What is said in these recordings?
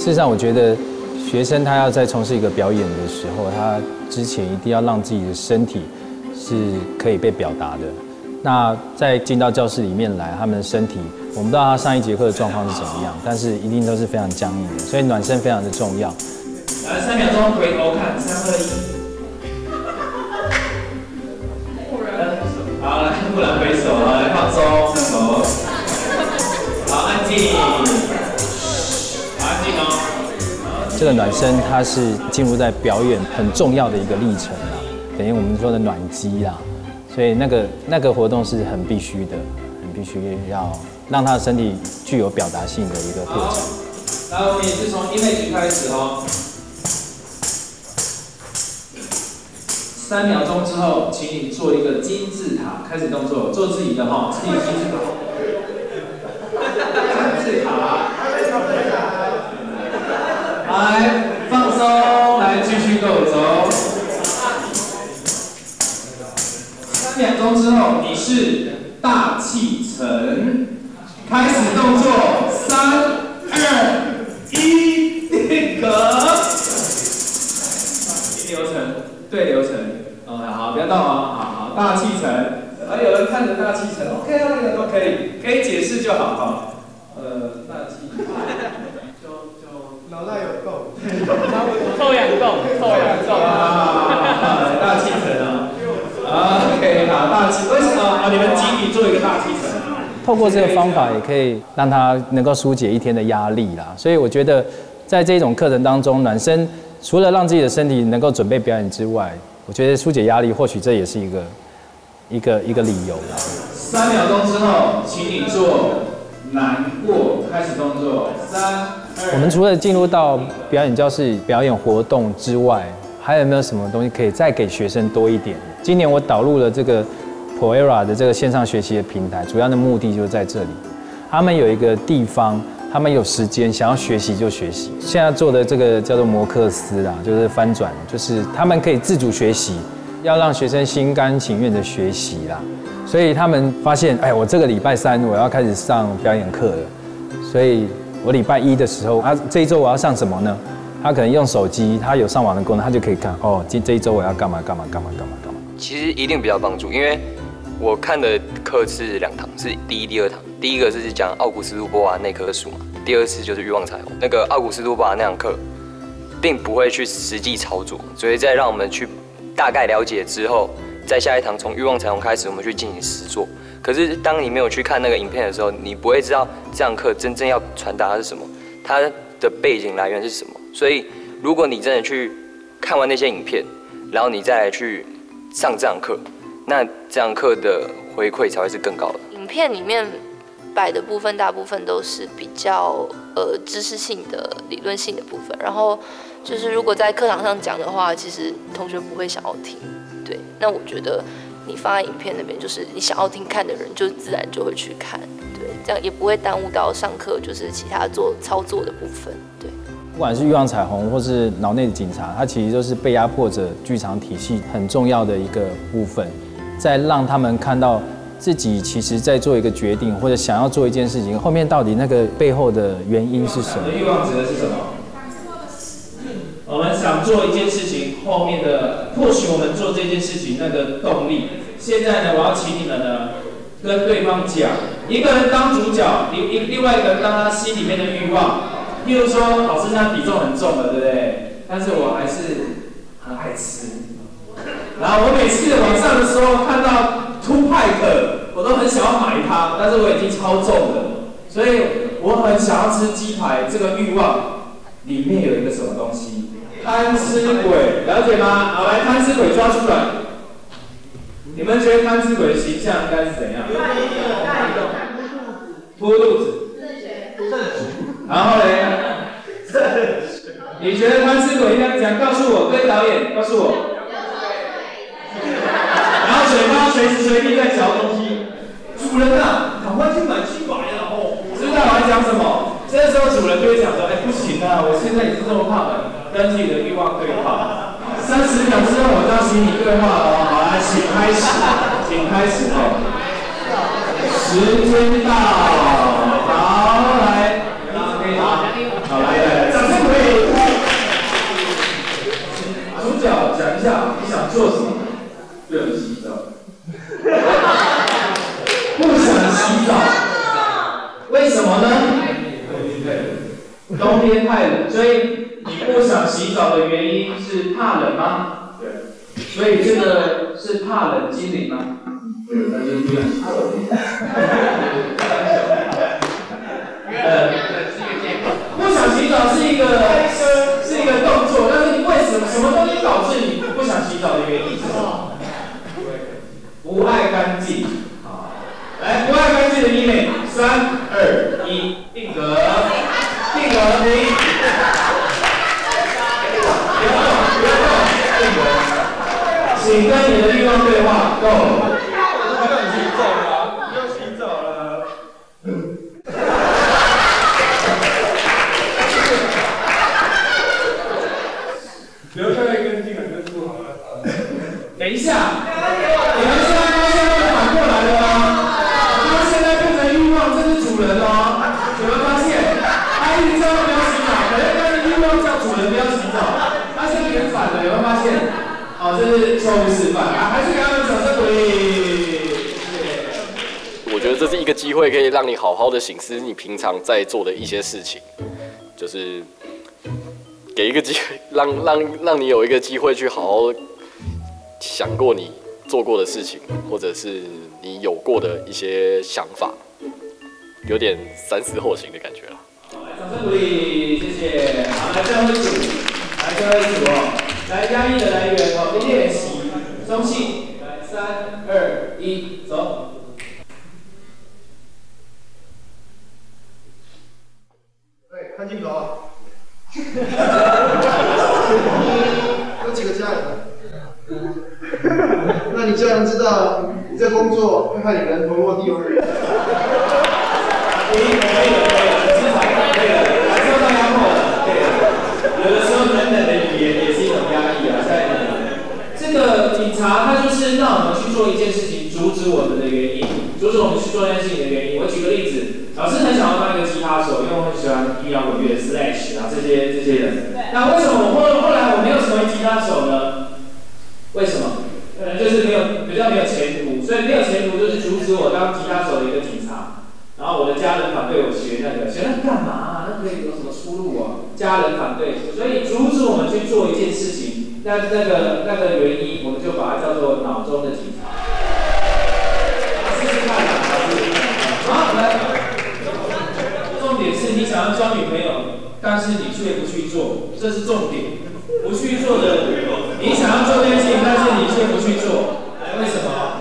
实上，我觉得学生他要在从事一个表演的时候，他之前一定要让自己的身体是可以被表达的。那在进到教室里面来，他们的身体，我们不知道他上一节课的状况是怎么样，但是一定都是非常僵硬的，所以暖身非常的重要。 来，3秒钟回头看，3、2、1。好，来，不然回手，好，来放松，手。好，安静。安静哦。 这个暖身它是进入在表演很重要的一个历程啦，等于我们说的暖机啦，所以那个活动是很必须的，很必须要让他的身体具有表达性的一个过程。 来，我们也是从 image 开始哦。3秒钟之后，请你做一个金字塔，开始动作，做自己的哈，自己金字塔。金字塔。来，放松，来继续跟我走。3秒钟之后，你是大气层，开始动作，3、2、1，定格。流程，对流程。好，不要动哦。好，大气层。有人看着大气层 ，OK 啊，那个都可以，可以解释就好哈。大气层。 脑袋有洞， 臭氧洞，臭氧洞。 大气层啊。OK， 好，大气。为什么你们集体做一个大气层？ 透过这个方法，也可以让他能够疏解一天的压力啦。所以我觉得，在这种课程当中，暖身除了让自己的身体能够准备表演之外，我觉得疏解压力，或许这也是一个理由啦。 3秒钟之后，请你做难过，开始动作，3、2。 我们除了进入到表演教室表演活动之外，还有没有什么东西可以再给学生多一点？今年我导入了这个 Poera 的这个线上学习的平台，主要的目的就是在这里。他们有一个地方，他们有时间，想要学习就学习。现在做的这个叫做摩克斯啦，就是翻转，就是他们可以自主学习，要让学生心甘情愿的学习啦。所以他们发现，哎，我这个礼拜3我要开始上表演课了，所以我礼拜1的时候，这一周我要上什么呢？他可能用手机，他有上网的功能，他就可以看哦，这一周我要干嘛。 其实一定比较帮助，因为我看的课是2堂，是第1、第2堂。第一个是讲奥古斯都波娃那棵树嘛，第二次就是欲望彩虹。那个奥古斯都波娃那堂课，并不会去实际操作，所以在让我们去大概了解之后，在下一堂从欲望彩虹开始，我们去进行实作。可是当你没有去看那个影片的时候，你不会知道这堂课真正要传达的是什么，它的背景来源是什么。所以如果你真的去看完那些影片，然后你再来去上这堂课，那这堂课的回馈才会是更高的。 影片里面摆的部分，大部分都是比较知识性的、理论性的部分。然后就是如果在课堂上讲的话，其实同学不会想要听。对，那我觉得你放在影片那边，就是你想要听看的人，就自然就会去看。对，这样也不会耽误到上课就是其他操作的部分。对。 不管是欲望彩虹或是脑内的警察，它其实都是被压迫者剧场体系很重要的一个部分，在让他们看到自己其实在做一个决定或者想要做一件事情，后面到底那个背后的原因是什么？ 欲望指的是什么？我们想做一件事情，后面的或许我们做这件事情那个动力。现在呢，我要请你们呢跟对方讲，一个人当主角，另外一个人当他心里面的欲望。譬如说，老师他体重很重了，对不对？但是我还是很爱吃。然后我每次网上的时候看到 Two Pack， 我都很想要买它，但是我已经超重了，所以我很想要吃鸡排。这个欲望里面有一个什么东西？贪吃鬼，了解吗？好，来贪吃鬼抓出来。你们觉得贪吃鬼的形象应该是怎样？凸肚子。然后嘞，你觉得贪吃鬼应该讲？告诉我，各位导演，告诉我。然后嘴巴随时随地在嚼东西。主人啊，赶快去买鸡排了哦！知道我在讲什么？这时候主人就会讲说：“哎，不行啊，我现在也是这么胖的，跟自己的欲望对话。”30秒之后我就要请你对话了，好，来，请开始，请开始哦。时间到，好，来。好，来，掌声！ 为什么呢？对，冬天太冷，所以你不想洗澡的原因是怕冷吗？对，所以这个是怕冷精灵吗？那就不想洗澡。不想洗澡是一个动作，但是你为什么东西导致你不想洗澡的原因是什么？不爱干净。好，来，不爱干净的医美，3、2、1，定格，定格，停。不要动，定格。请跟你的欲望对话 ，Go。 留下来跟进来就不好了。 等一下，你们现在反过来了吗？他现在变成欲望，这是主人哦。有没有发现？他一直叫不要洗澡，可是他的欲望叫主人不要洗澡，他现在变反了，有没有发现？哦，这是错误示范啊！还是给他们掌声鼓励。 我觉得这是一个机会，可以让你好好的省思你平常在做的一些事情，就是给一个机会，让你有一个机会去好好想过你做过的事情，或者是你有过的一些想法，有点三思后行的感觉了。 掌声鼓励，谢谢。好，来最后一组，来最后一组哦，来压抑的来源哦，练习中性，来3、2、1，走。 对，看镜头啊。有几个家人？那你家人知道你这工作会害你人头落地吗？ 可以了，至少可以了，还是要到压迫了，对。有的时候冷冷的语言也是一种压抑啊，在这个警察他就是让我们去做一件事情，阻止我们的原因，阻止我们去做这件事情的原因。我举个例子。老师很想要当一个吉他手，因为我很喜欢摇滚乐 Slash 啊这些人。那为什么我后来我没有成为吉他手呢？为什么？可能就是比较没有前途，所以没有前途就是阻止我当吉他手的一个警察。然后我的家人反对我学那干嘛啊？那可以有什么出路啊？家人反对，所以阻止我们去做一件事情。那个原因，我们就把它叫做脑中的警察。试试看啊，好，来。重点是你想要交女朋友，但是你却不去做，这是重点。不去做的，你想要做这件事情，但是你却不去做，为什么？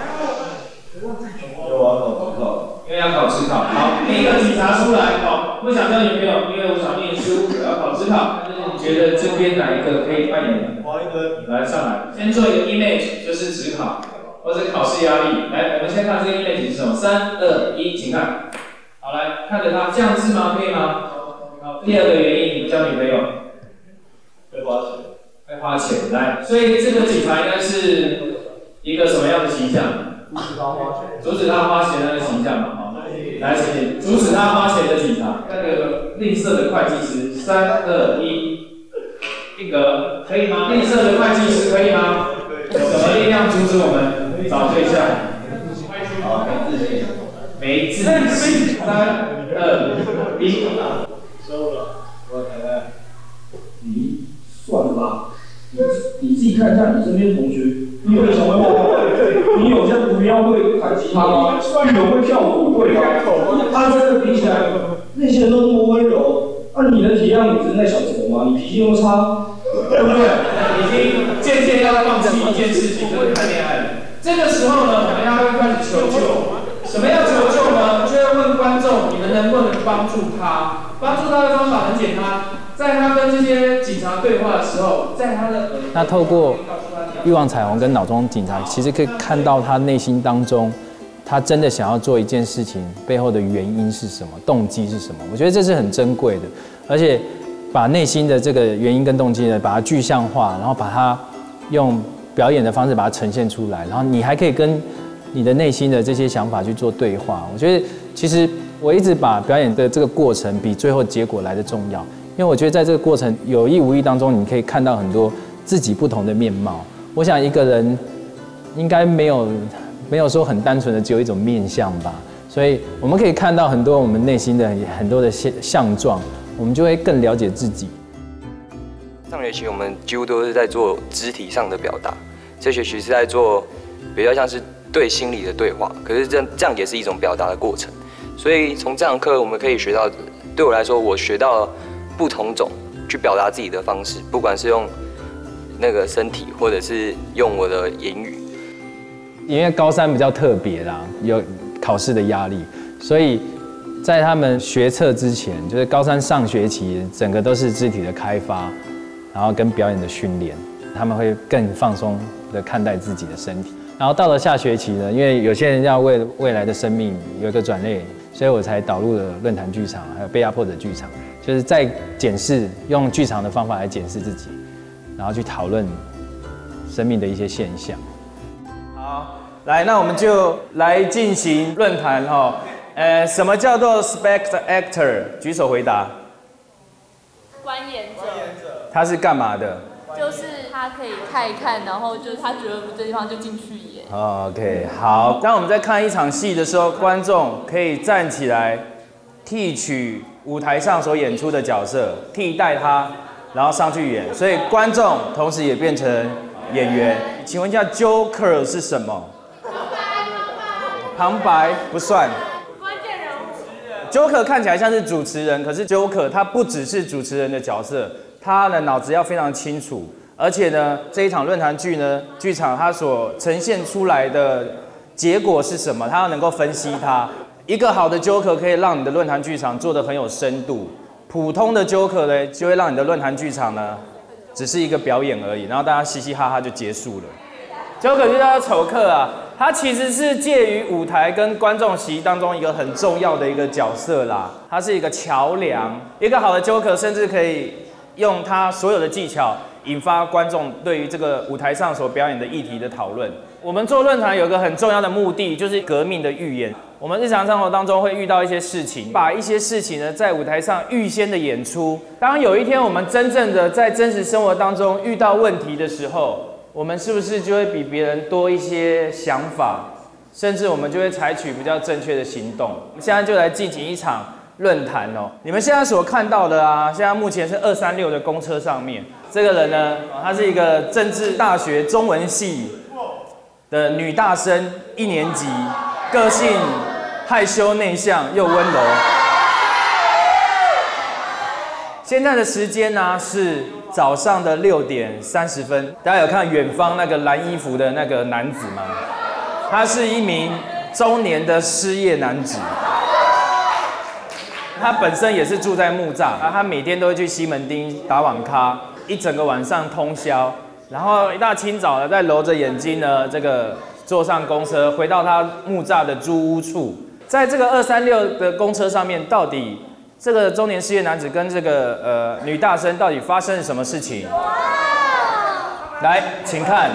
因为要考指考。好，第一个警察出来，好，不想交女朋友，因为我想念书，我要考指考。但是你觉得这边哪一个可以扮演？来上来，先做一个 image， 就是指考或者考试压力。来，我们先看这个 image 是什么？3、2、1，请看。好，来看着他，这样子吗？可以吗？好，第二个原因，你不交女朋友，会花钱，会花钱。来，所以这个警察应该是一个什么样的形象？阻止他花钱那个形象嘛。好，来，请阻止他花钱的警察，那个吝啬的会计师。3、2、1，定格，可以吗？吝啬的会计师可以吗？有什么力量阻止我们找对象？好，没自信。没自信。3、2、1，收了。我看看，你算了吧，你自己看一下你身边同学，你有想会画画，你有像不要会弹吉他吗？有会跳舞会吗？他跟这个比起来，那些人都那么温柔，你的体谅你真在想什么吗？你脾气那么差，对不对？已经渐渐要放弃一件事情，就是谈恋爱了。这个时候呢，我们要开始求救。什么要求救呢？就要问观众，你们能不能帮助他？帮助他的方法很简单，在他跟这些警察对话的时候，在他的那透过欲望彩虹跟脑中警察，其实可以看到他内心当中，他真的想要做一件事情背后的原因是什么，动机是什么？我觉得这是很珍贵的，而且把内心的这个原因跟动机呢，把它具象化，然后把它用表演的方式把它呈现出来，然后你还可以跟你的内心的这些想法去做对话。我觉得其实我一直把表演的这个过程比最后结果来的重要，因为我觉得在这个过程有意无意当中，你可以看到很多自己不同的面貌。我想一个人应该没有说很单纯的只有一种面相吧， 所以我们可以看到很多我们内心的很多的相状，我们就会更了解自己。 上学期我们几乎都是在做肢体上的表达，这学期是在做比较像是对心理的对话，可是这样也是一种表达的过程。所以从这堂课我们可以学到，对我来说，我学到不同种去表达自己的方式，不管是用那个身体，或者是用我的言语。 因为高三比较特别啦，有考试的压力，所以在他们学测之前，就是高三上学期，整个都是肢体的开发，然后跟表演的训练，他们会更放松的看待自己的身体。然后到了下学期呢，因为有些人要为未来的生命有一个转捩，所以我才导入了论坛剧场，还有被压迫者剧场，就是在检视，用剧场的方法来检视自己，然后去讨论生命的一些现象。 好，来，那我们就来进行论坛哈。什么叫做 spectator？ 举手回答。 观演者。 他是干嘛的？ 就是他可以看一看，然后就是他觉得这地方就进去演。 OK， 好。当我们在看一场戏的时候，观众可以站起来，替取舞台上所演出的角色，替代他，然后上去演。所以观众同时也变成演员。请问一下 ，Joker 是什么？旁白不算。 关键人物。 Joker 看起来像是主持人，可是 Joker 他不只是主持人的角色。他的脑子要非常清楚，而且呢，这一场论坛剧呢，剧场它所呈现出来的结果是什么？他要能够分析它。一个好的 Joker 可以让你的论坛剧场做得很有深度，普通的 Joker 呢，就会让你的论坛剧场呢，只是一个表演而已，然后大家嘻嘻哈哈就结束了。Joker 就叫丑客啊，他其实是介于舞台跟观众席当中一个很重要的一个角色啦，他是一个桥梁。一个好的 Joker 甚至可以用他所有的技巧，引发观众对于这个舞台上所表演的议题的讨论。我们做论坛有个很重要的目的，就是革命的预演。我们日常生活当中会遇到一些事情，把一些事情呢在舞台上预先的演出。当有一天我们真正的在真实生活当中遇到问题的时候，我们是不是就会比别人多一些想法，甚至我们就会采取比较正确的行动？我们现在就来进行一场论坛哦，你们现在所看到的啊，现在目前是236的公车上面，这个人呢，她是一个政治大学中文系的女大生，1年级，个性害羞内向又温柔。现在的时间呢是早上的6点30分，大家有看远方那个蓝衣服的那个男子吗？他是一名中年的失业男子。他本身也是住在木栅，他每天都会去西门町打网咖，一整个晚上通宵，然后一大清早呢，再揉着眼睛呢，这个坐上公车回到他木栅的租屋处。在这个236的公车上面，到底这个中年失业男子跟这个女大生到底发生了什么事情？来，请看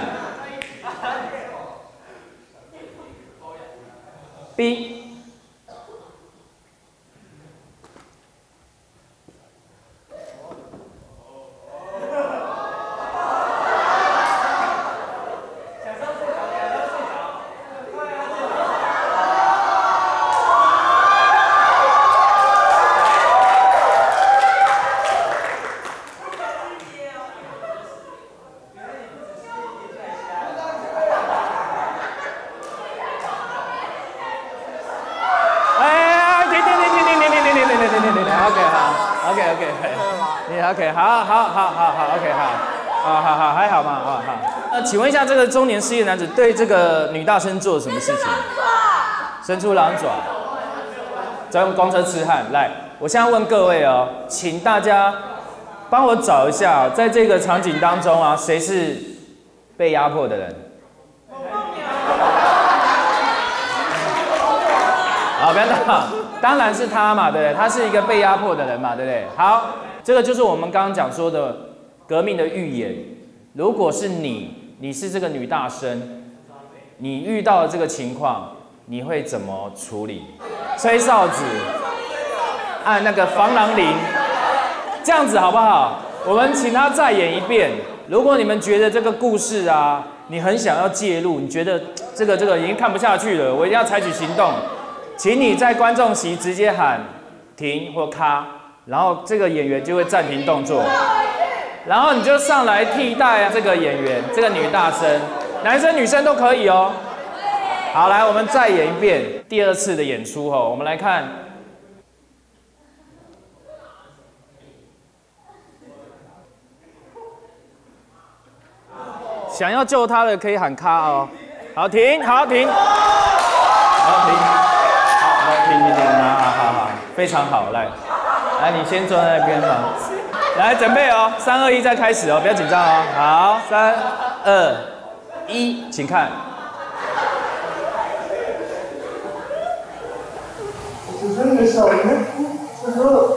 B。OK， 好 ，OK， 好，还好嘛，好。请问一下，这个中年失业男子对这个女大生做了什么事情？伸出狼爪，在用公车痴汉。来，我现在问各位哦，请大家帮我找一下，在这个场景当中啊，谁是被压迫的人？好，不要闹，当然是他嘛，对不对？他是一个被压迫的人嘛，对不对？好。这个就是我们刚刚讲说的革命的预演。如果是你是这个女大生，你遇到了这个情况，你会怎么处理？吹哨子，按那个防狼铃，这样子好不好？我们请他再演一遍。如果你们觉得这个故事啊，你很想要介入，你觉得这个已经看不下去了，我一定要采取行动， 请你在观众席直接喊停或咔，然后这个演员就会暂停动作，然后你就上来替代这个演员，这个女大生，男生女生都可以哦。好，来，我们再演一遍第2次的演出哦。我们来看，想要救他的可以喊咔哦。好，停，好停，好停，好来停，好，非常好，来，你先坐在那边吧。来，准备哦，3、2、1，再开始哦，不要紧张哦。好，3、2、1，请看。 主持人的手，这时候，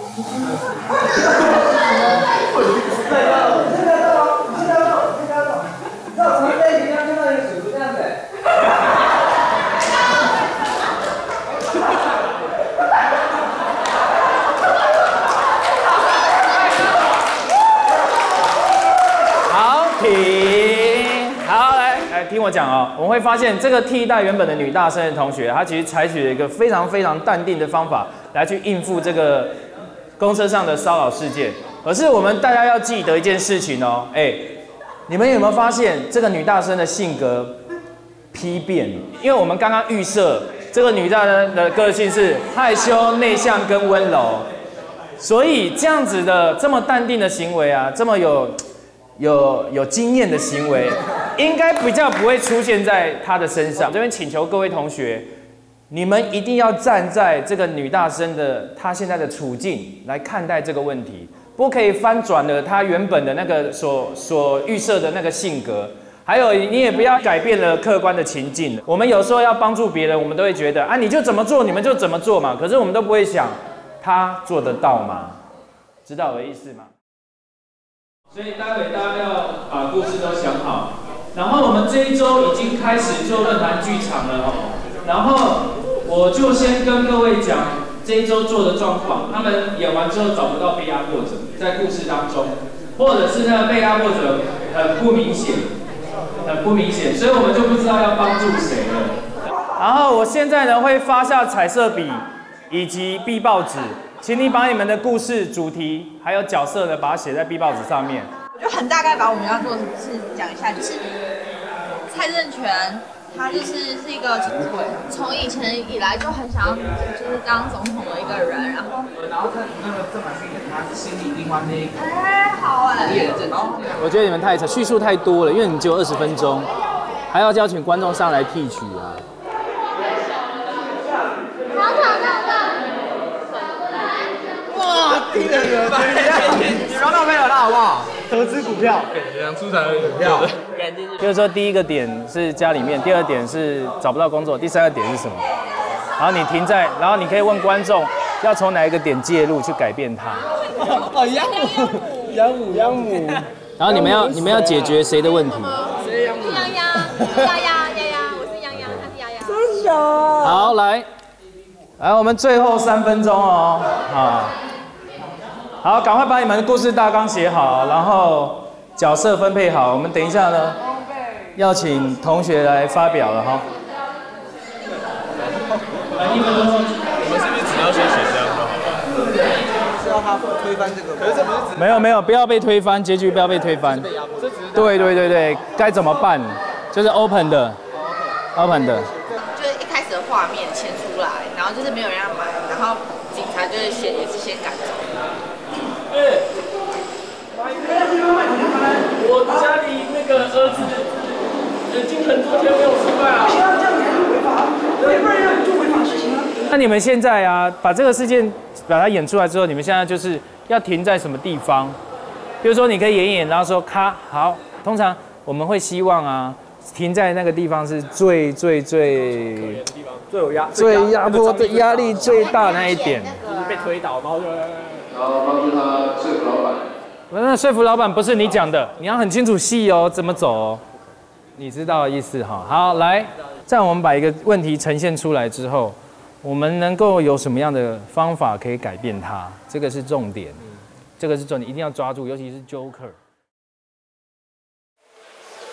好，停，好，来听我讲哦。我们会发现，这个替代原本的女大生的同学，她其实采取了一个非常淡定的方法来去应付这个公车上的骚扰事件。可是我们大家要记得一件事情哦，你们有没有发现这个女大生的性格批变？因为我们刚刚预设这个女大生的个性是害羞、内向跟温柔，所以这样子的这么淡定的行为啊，这么有经验的行为，应该比较不会出现在她的身上。这边请求各位同学，你们一定要站在这个女大生的她现在的处境来看待这个问题。不可以翻转了他原本的那个所预设的那个性格，还有你也不要改变了客观的情境。我们有时候要帮助别人，我们都会觉得你就怎么做，你们就怎么做嘛。可是我们都不会想，他做得到吗？知道我的意思吗？所以待会大家要把故事都想好。然后我们这一周已经开始做论坛剧场了哦。然后我就先跟各位讲。这一周做的状况，他们演完之后找不到被压迫者，在故事当中，或者是那个被压迫者很不明显，所以我们就不知道要帮助谁了。然后我现在呢会发下彩色笔以及壁报纸，请你把你们的故事主题还有角色呢，把它写在壁报纸上面。 我就很大概把我们要做的事讲一下，就是蔡正权。他就是一个从以前以来就很想要就是当总统的一个人，然后他那个郑满旭演他是心里另外那一个好烈的政治。 我觉得你们太叙述太多了，因为你只有20分钟，还要邀请观众上来替曲啊。哇，听人了，你不要闹飞了，好不好？投资股票，出产的股票。就是说，第一个点是家里面，第2点是找不到工作，第3个点是什么？然后你停在，然后你可以问观众要从哪一个点介入去改变它。哦，养母。然后你们要解决谁的问题？ 谁养母？丫丫，我是丫丫，他是丫丫。真的。 好，来，我们最后3分钟哦，好，赶快把你们的故事大纲写好，然后角色分配好。我们等一下呢，要请同学来发表了哈。1分钟，我们是不是只要先写这样就好了？是要他推翻这个？可是这不是没有，不要被推翻，结局不要被推翻。对，该怎么办？就是 open 的。 就是一开始的画面先出来，然后就是没有人要买，然后警察就是也是先赶走。我家里那个儿子已经很多天没有吃饭了。这样你还是违法，不然让你做违法事情啊。那你们现在啊，把这个事件把它演出来之后，你们现在就是要停在什么地方？比如说你可以演一演，然后说咔好。通常我们会希望啊，停在那个地方是最有压迫的压力最大那一点。被推倒，然后帮助他说服老板。那说服老板不是你讲的，你要很清楚戏哦，怎么走哦，你知道意思哈。好，来，在我们把一个问题呈现出来之后，我们能够有什么样的方法可以改变它？这个是重点，这个是重点，一定要抓住，尤其是 Joker。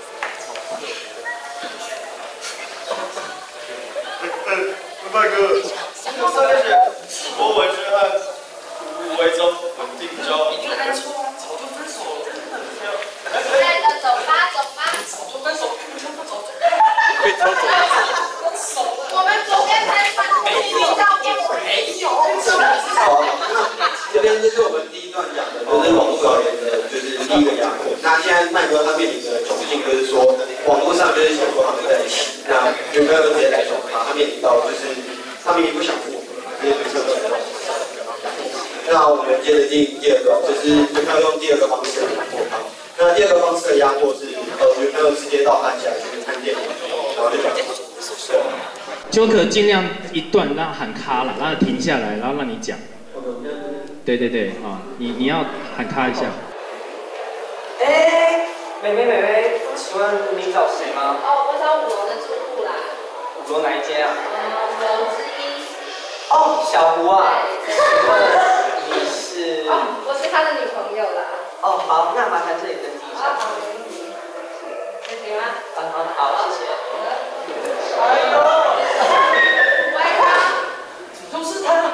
大哥。 郭维轩和吴维忠稳定交。 你就按错啊，早就分手了，真的。 亲爱的，走吧，走吧。 早就分手，不走。 被偷走。 我们左边拍翻照片，我没有。 好，那这边就是我们第一段讲的，就是网络谣言的，就是第一个压迫。那现在麦哥他面临的窘境就是说，网络上就是想说他们在一起，那女朋友就直接来找他面临到就是他明明不想复合，直接对车车来那我们接着进第二个，就是女朋友用第二个方式来压迫他。那第二个方式的压迫是，女朋友直接到他家去看电影，然后就讲。 Joker 尽量一段让他喊卡了，让他停下来，然后让你讲。对对对，啊，你要喊卡一下。 妹妹，请问你找谁吗？ 哦，我找5楼的住户啦。 5楼哪一间啊 5楼之一。 哦，小胡啊。请问你是？ 哦，我是他的女朋友啦。 哦，好，那麻烦这里登记一下。 好，没问题。行吗？ 好，谢谢。哎呦， 喂他， 都是他。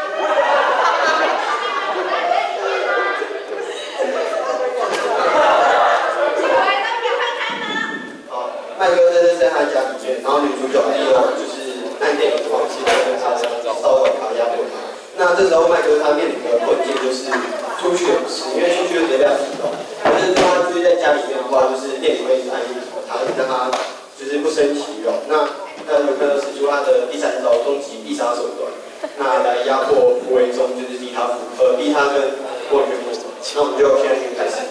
麦哥在他家里面，然后女主角利用就是按电影的方式跟他骚扰他、压迫他。那这时候麦哥他面临的困境就是出去也不是，因为出去就直接被他踢走。可是他就是在家里面的话，就是店里会一直按一直吵他，让他就是不生其扰。那女朋友使出他的第3招终极必杀手段，那来压迫吴维忠，就是逼他跟郭元复合。那我们就现在就开始。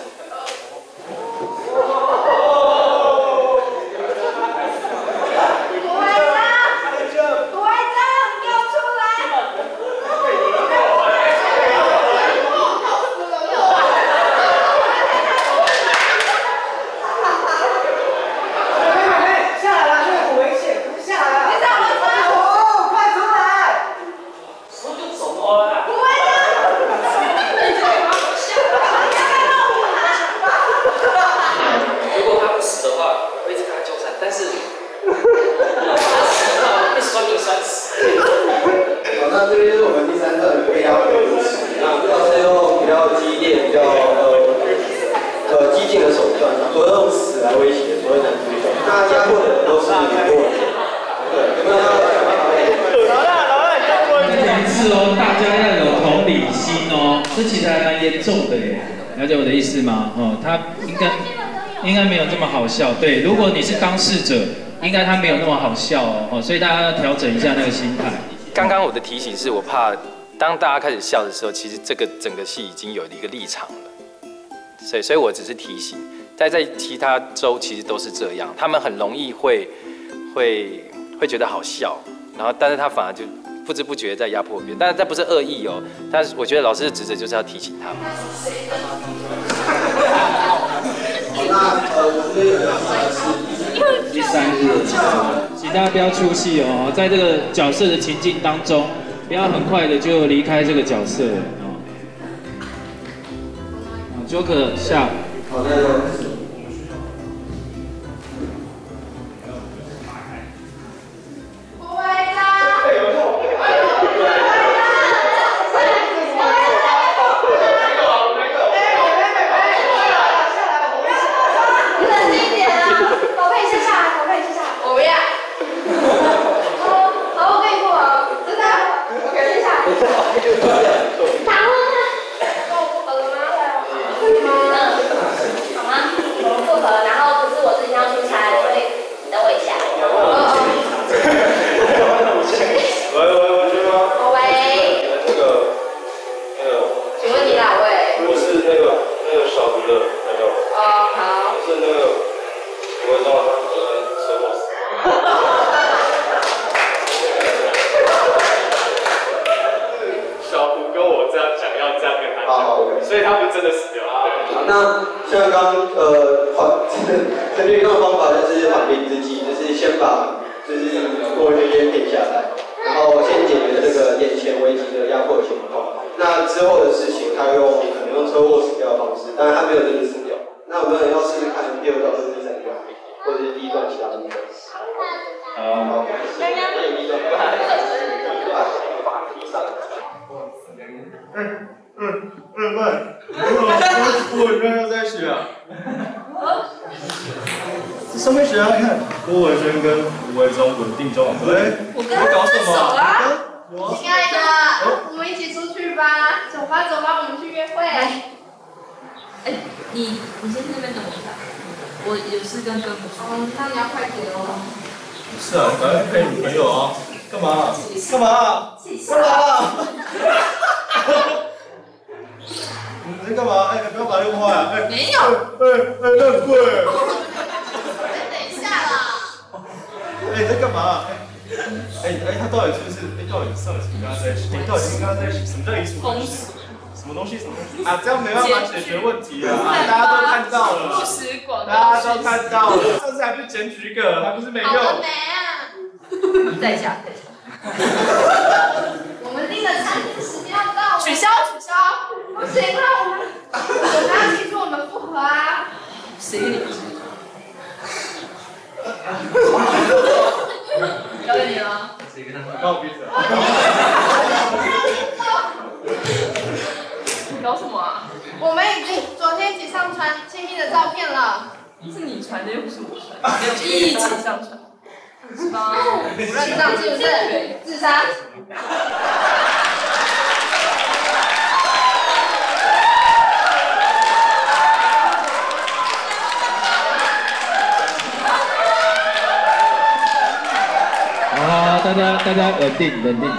了解我的意思吗？哦，他应该没有这么好笑。对，如果你是当事者，应该他没有那么好笑哦。所以大家要调整一下那个心态。 刚刚我的提醒是我怕，当大家开始笑的时候，其实这个整个戏已经有一个立场了。所以我只是提醒，在其他州其实都是这样，他们很容易会觉得好笑，然后但是他反而就不知不觉在压迫别人，但是这不是恶意哦。但是我觉得老师的职责就是要提醒他们。 第3日，请大家不要出戏哦，在这个角色的情境当中，不要很快的就离开这个角色哦。Joker 下。 好的。 我有没有在学啊？这上面写啊，你看郭文轩跟吴文忠稳定交往。 我跟他分手啊！亲爱的，我们一起出去吧，走吧，我们去约会。 你先去那边等我一下，我有事跟哥们说。 那你要快点哦。 是啊，赶快陪女朋友啊！干嘛？你在干嘛？不要打电话呀！ 没有。 那很贵。 等一下啦。 你在干嘛？他到底是不是？到底上次跟他在一起？到底是跟他在一起？什么叫艺术分析？什么东西？啊，这样没办法解决问题啊！大家都看到了，大家都看到了。上次还不是检举一个，还不是没用。 好没啊！ 再下。 我们定的餐厅时间要到了。取消。不行了，我们要庆祝我们复合啊！ 谁跟你比？交给你了。 谁跟他？关我闭嘴。 搞什么啊？ 我们已经昨天一起上传亲密的照片了。 是你传的，又不是我传，一起上传。是吧？ 不认账是不是？自杀。 好，大家冷静。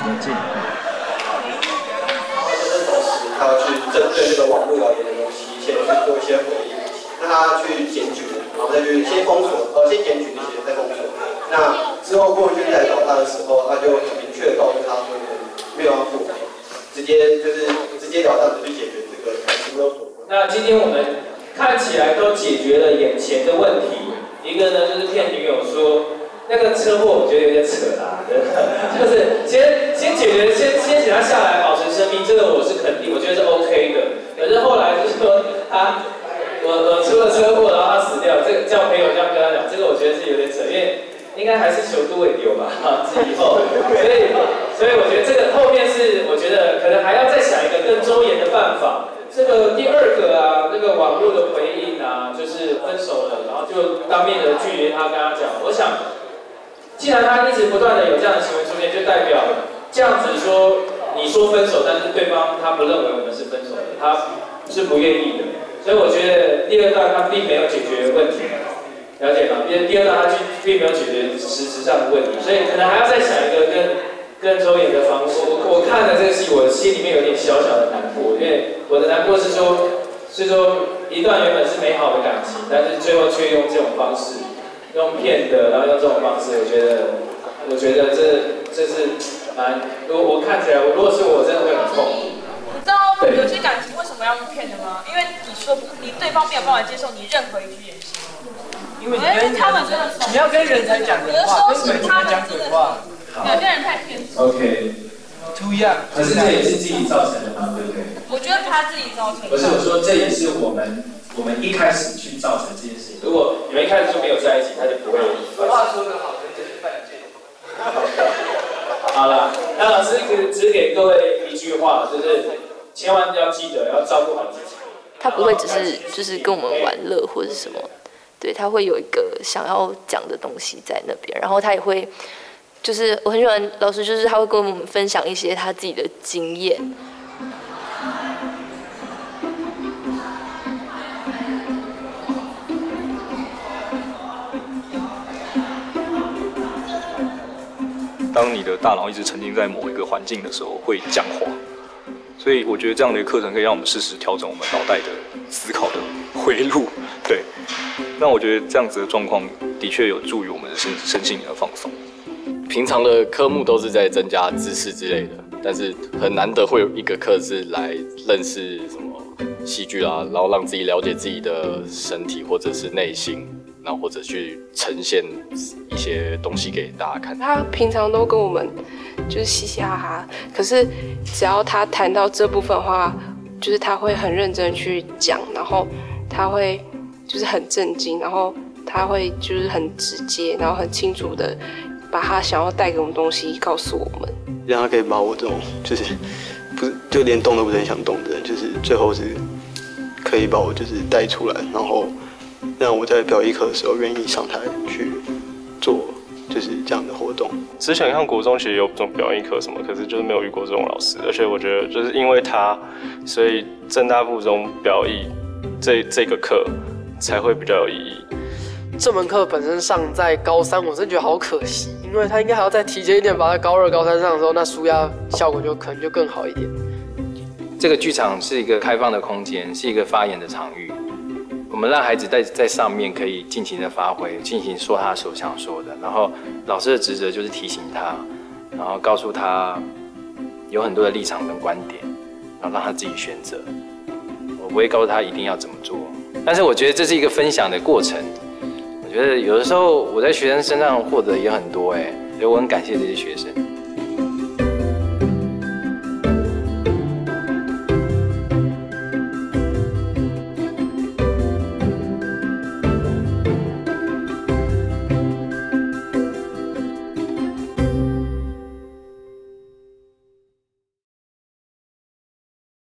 他要去针对这个网络谣言的东西，先去做一些回应。那他去检举，然后再去先封锁，先检举那些，再封锁。那之后过去来找他的时候，他就很明确的告诉他说，没有要复合，直接了当的去解决这个感情勒索。 那今天我们看起来都解决了眼前的问题，一个呢就是骗女友说。那个车祸我觉得有点扯啦，就是先解决，先请他下来保持生命，这个我是肯定，我觉得是 OK 的。可是后来就是说我出了车祸，然后他死掉，这个叫朋友这样跟他讲，这个我觉得是有点扯，因为应该还是求都会丢吧，以后，所以我觉得这个后面是我觉得可能还要再想一个更周延的办法。这个第二个啊，那个网络的回应啊，就是分手了，然后就当面的拒绝他，跟他讲，我想。既然他一直不断的有这样的行为出现，就代表这样子说，你说分手，但是对方他不认为我们是分手的，他是不愿意的。所以我觉得第二段他并没有解决问题，了解吗？第二段他并没有解决实质上的问题，所以可能还要再想一个更周延的方式。我看了这个戏，我心里面有点小小的难过，因为我的难过是说一段原本是美好的感情，但是最后却用这种方式。用骗的，然后用这种方式，我觉得这是蛮，我看起来，如果是我，真的会很痛。 你知道有些感情为什么要用骗的吗？因为你对方没有办法接受你任何一句言行。 因为他们真的，你要跟人才讲鬼话，跟鬼才讲鬼话。 有些人太偏执。 OK。 不一样。 可是这也是自己造成的嘛，对不对？ 我觉得他自己造成的。 不是，我说这也是我们一开始去造成这件事情。如果你们一开始就没有在一起，他就不会。 话说得好，人就是犯贱。 好了，那老师只给各位一句话，就是千万要记得要照顾好自己。 他不会只是就是跟我们玩乐或者什么，对，他会有一个想要讲的东西在那边，然后他也会，就是我很喜欢老师，就是他会跟我们分享一些他自己的经验。 当你的大脑一直沉浸在某一个环境的时候，会僵化。所以我觉得这样的课程可以让我们适时调整我们脑袋的思考的回路。对，那我觉得这样子的状况的确有助于我们的身心的放松。 平常的科目都是在增加知识之类的，但是很难得会有一个课是来认识什么戏剧啦，然后让自己了解自己的身体或者是内心。然后或者去呈现一些东西给大家看。 他平常都跟我们就是嘻嘻哈哈，可是只要他谈到这部分的话，就是他会很认真去讲，然后他会就是很震惊，然后他会就是很直接，然后很清楚的把他想要带给我们东西告诉我们， 让他可以把我这种就是不是就连动都不是很想动的人，就是最后是可以把我就是带出来，然后让我在表演课的时候愿意上台去做就是这样的活动。 之前看国中其实有这种表演课什么，可是就是没有遇过这种老师，而且我觉得就是因为他，所以政大附中表艺这个课才会比较有意义。 这门课本身上在高三，我真的觉得好可惜，因为他应该还要再提前一点把它高2、高3上的时候，那舒压效果可能就更好一点。 这个剧场是一个开放的空间，是一个发言的场域。我们让孩子在上面可以尽情的发挥，尽情说他所想说的。然后老师的职责就是提醒他，然后告诉他有很多的立场跟观点，然后让他自己选择。我不会告诉他一定要怎么做，但是我觉得这是一个分享的过程。我觉得有的时候我在学生身上获得也很多所以我很感谢这些学生。